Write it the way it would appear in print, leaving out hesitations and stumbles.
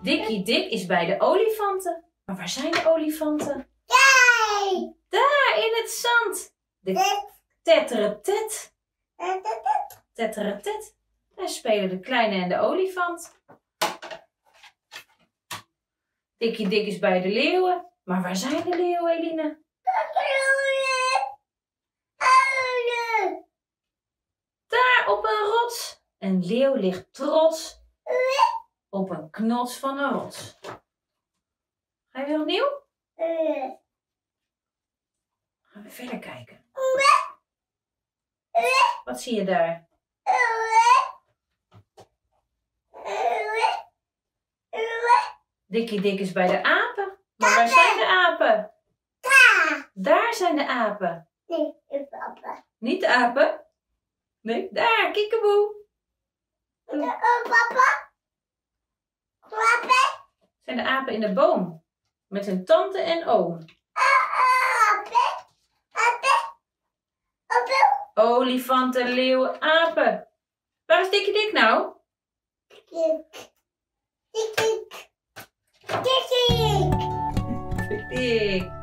Dikkie Dik is bij de olifanten. Maar waar zijn de olifanten? Kijk! Daar in het zand. De tetteret. Tetteret. Daar spelen de kleine en de olifant. Dikkie Dik is bij de leeuwen. Maar waar zijn de leeuwen, Eline? Daar op een rots. Een leeuw ligt trots op een knots van een rots. Ga je weer opnieuw? Gaan we verder kijken. Wat zie je daar? Dikkie Dik is bij de apen. Maar waar zijn de apen? Daar zijn de apen. Nee, papa. Niet de apen? Nee, daar, kiekeboe. Papa? Papa? Zijn de apen in de boom. Met hun tante en oom. Olifanten, leeuwen, apen. Waar is Dikkie Dik nou? Dik.